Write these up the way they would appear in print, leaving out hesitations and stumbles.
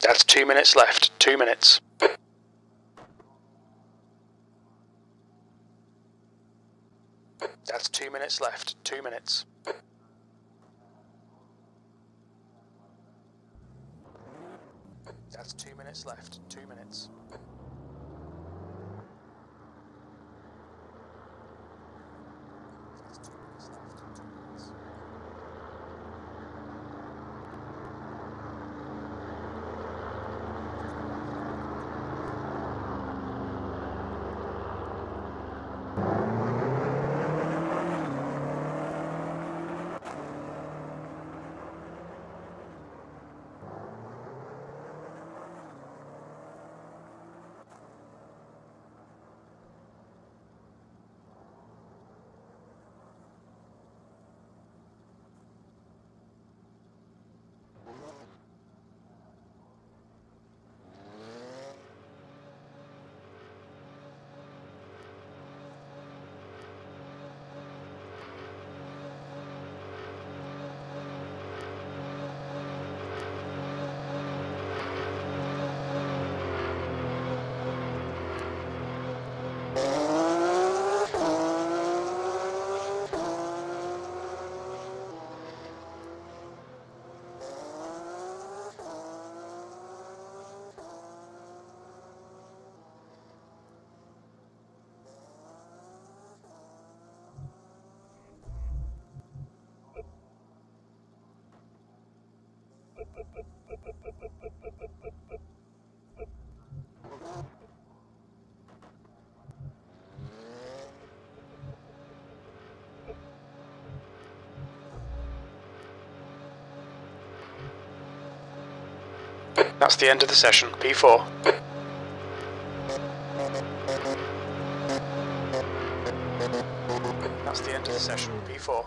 That's 2 minutes left. 2 minutes. That's 2 minutes left. 2 minutes. That's 2 minutes left. 2 minutes. That's 2 minutes left. 2 minutes. That's the end of the session. P4. That's the end of the session. P4.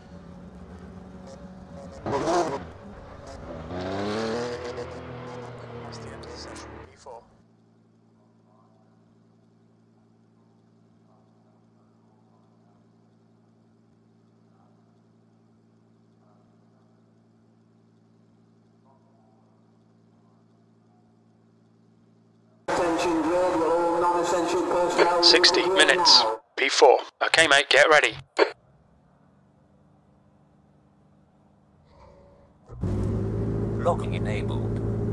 That's the end of the session. P4. Attention grid, will all non-essential personnel 60 minutes. P4. Okay, mate, get ready. Logging enabled.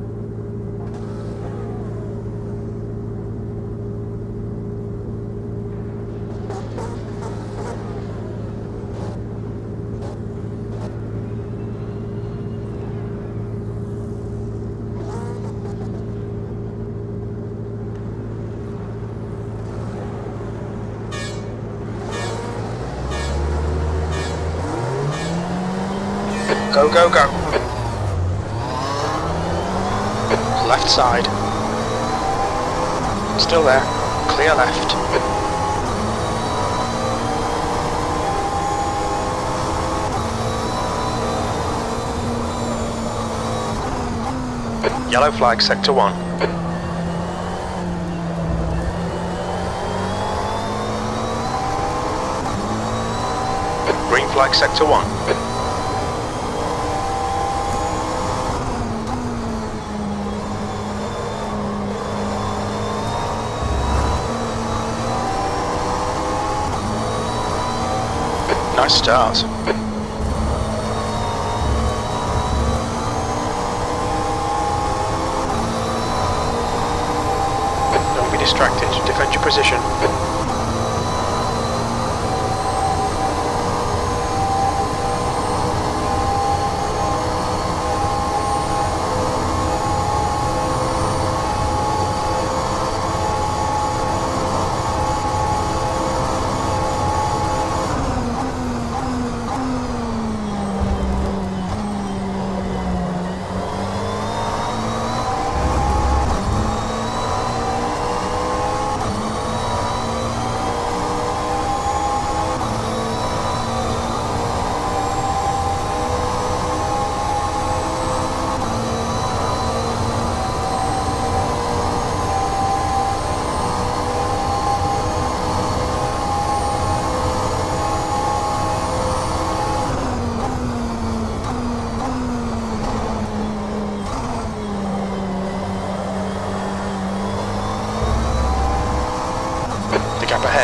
Go, go, go. Left side. Still there. Clear left. Yellow flag, sector 1. Green flag, sector 1. Nice start. Don't be distracted. Defend your position.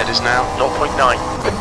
ahead is now 0.9.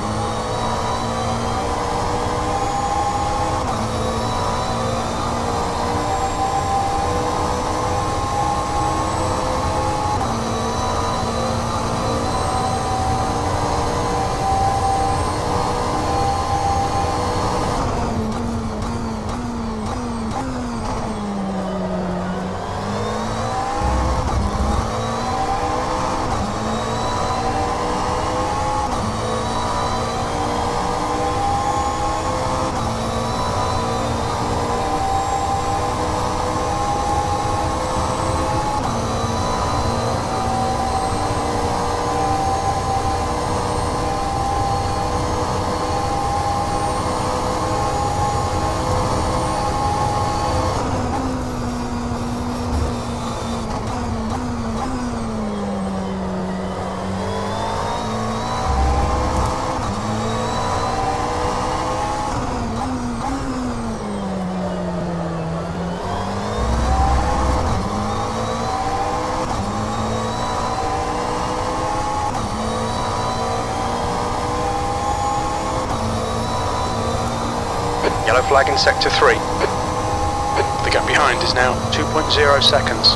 Yellow flag in sector 3. The gap behind is now 2.0 seconds.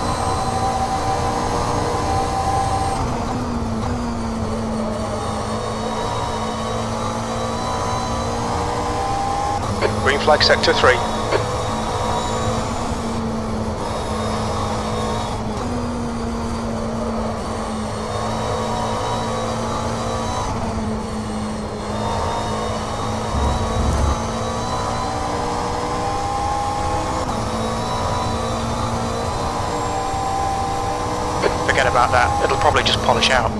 Green flag sector 3. Forget about that, it'll probably just polish out.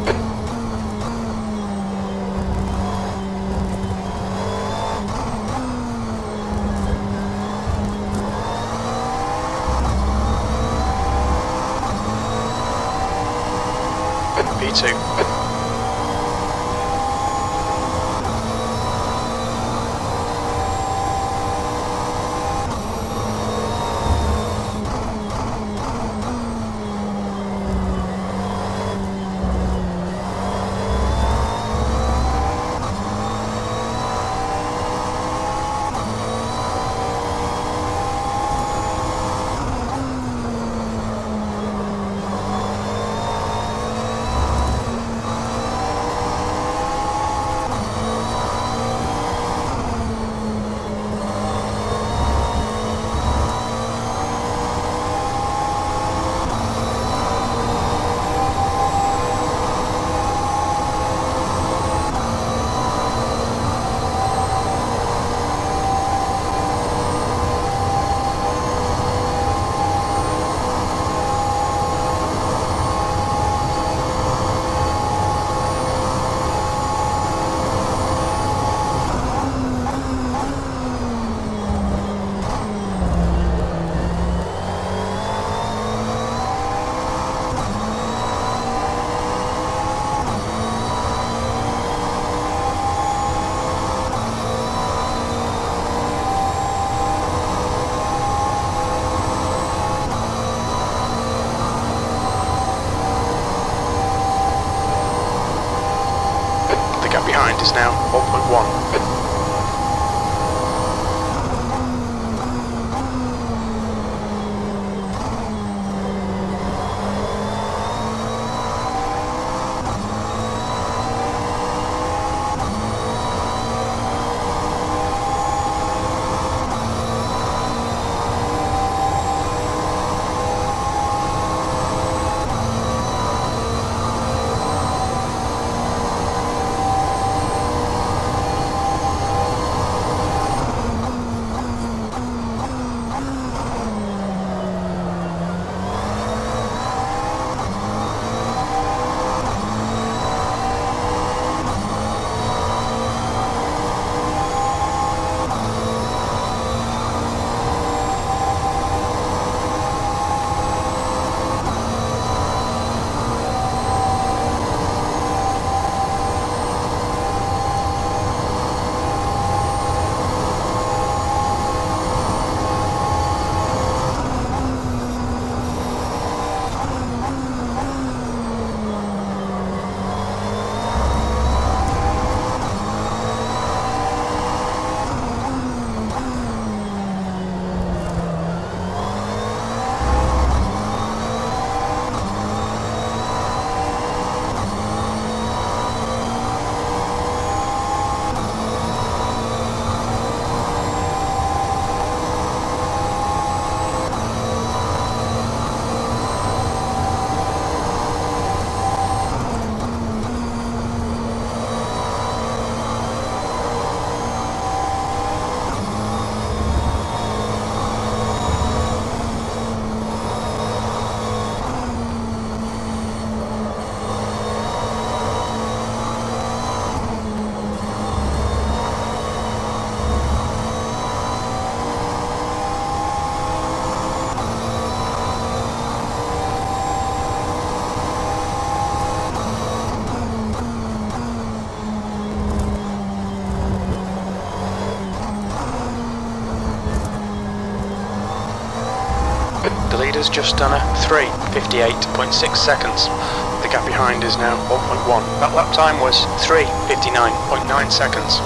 P2. Behind is now 1.1. The leader's just done a 3:58.6 seconds. The gap behind is now 1.1. That lap time was 3:59.9 seconds.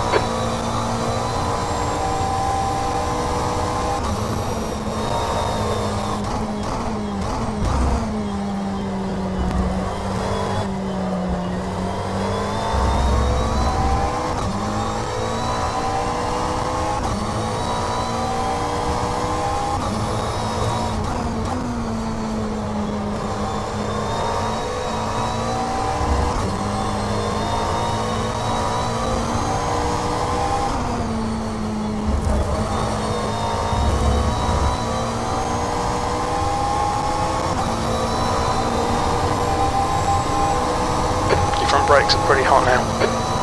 Front brakes are pretty hot now.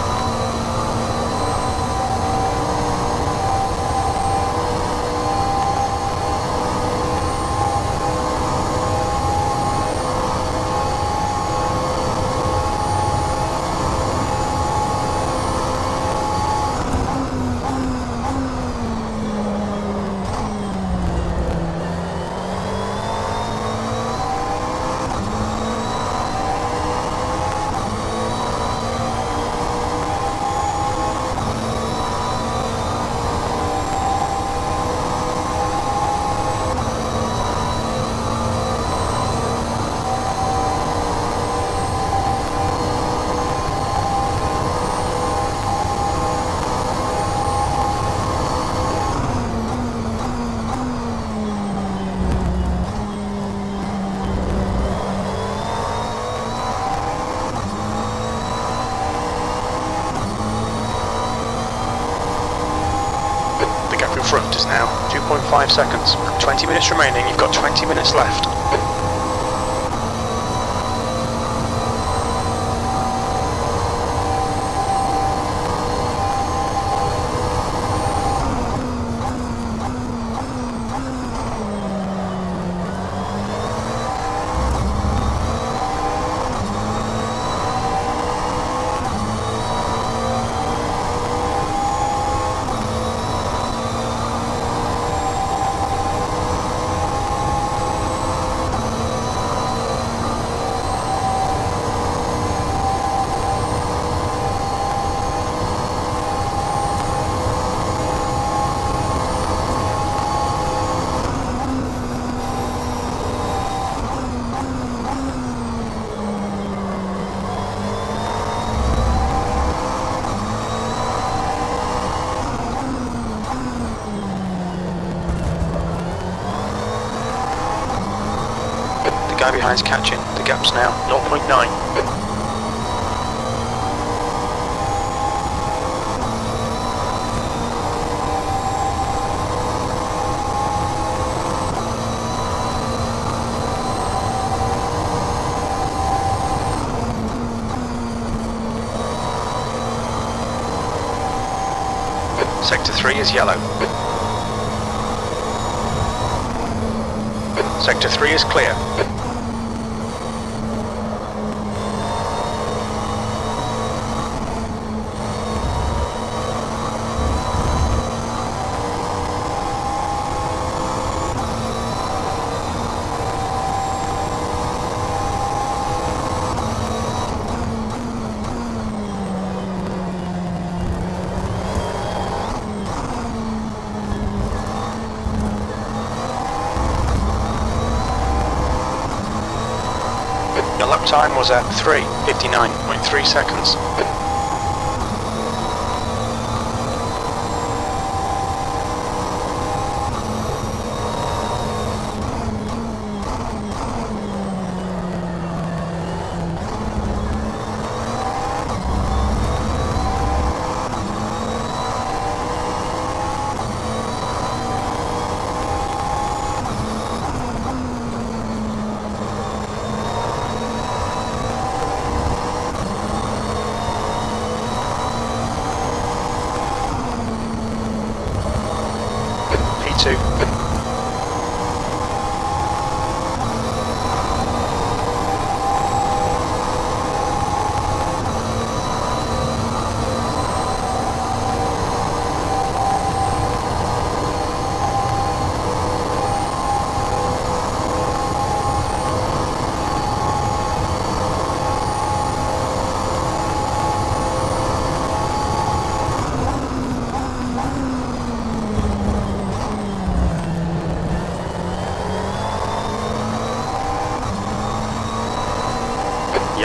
Front is now 2.5 seconds. 20 minutes remaining, you've got 20 minutes left. The guy behind's catching. The gap's now 0.9. Sector 3 is yellow. Sector 3 is clear. The lap time was at 3:59.3 seconds.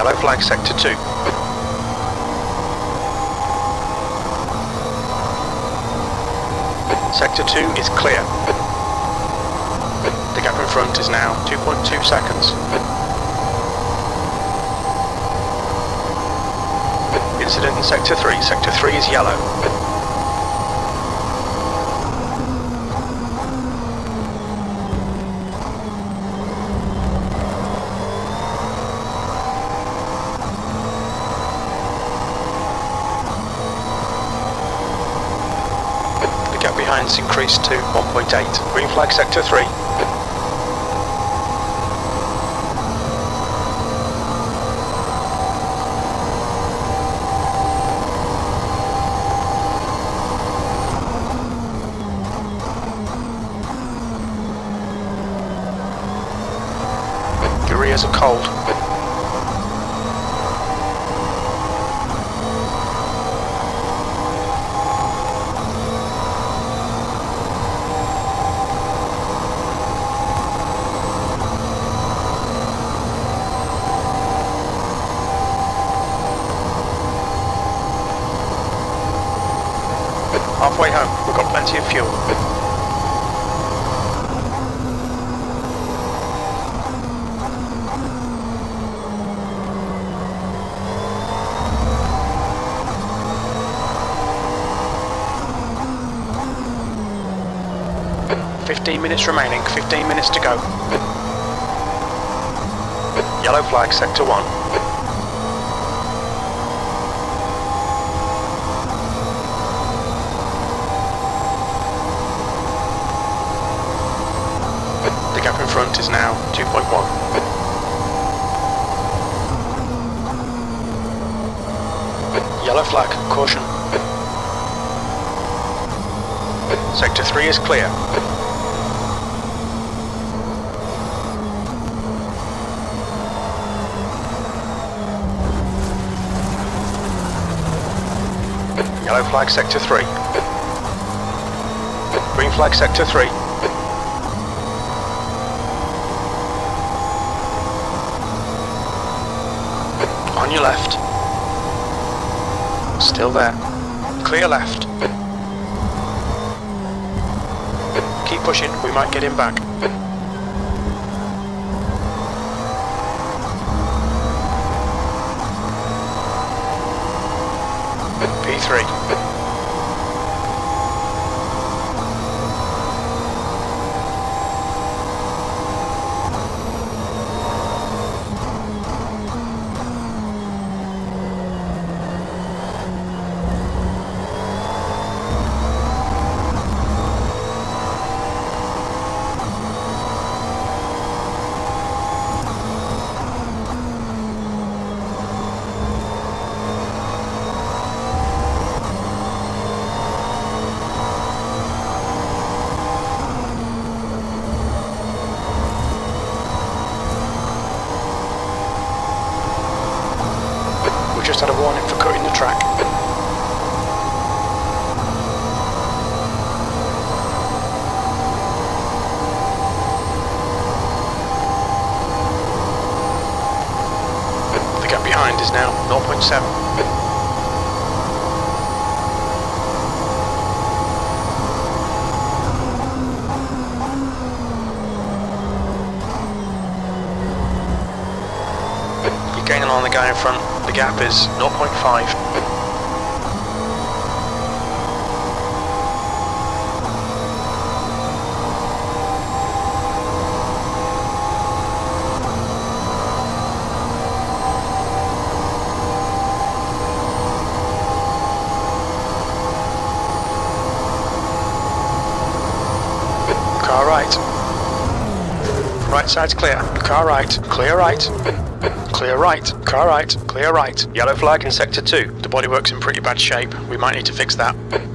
Yellow flag sector 2. Sector 2 is clear. The gap in front is now 2.2 seconds. Incident in Sector 3. Sector 3 is yellow. The gap behind is increased to 1.8. Green flag Sector 3. Your rears are cold. Halfway home, we've got plenty of fuel. "15 minutes remaining, 15 minutes to go." Yellow flag Sector 1. The gap in front is now 2.1. Yellow flag, caution. Sector 3 is clear. Yellow flag Sector 3. Green flag Sector 3. On your left. Still there. Clear left. Keep pushing, we might get him back. P3. Just had a warning for cutting the track. The gap behind is now 0.7. You're gaining on the guy in front. The gap is 0.5. Car right. Right side's clear. Car right. Clear right. Clear right. Car right. Clear right. Yellow flag in Sector 2. The bodywork's in pretty bad shape. We might need to fix that.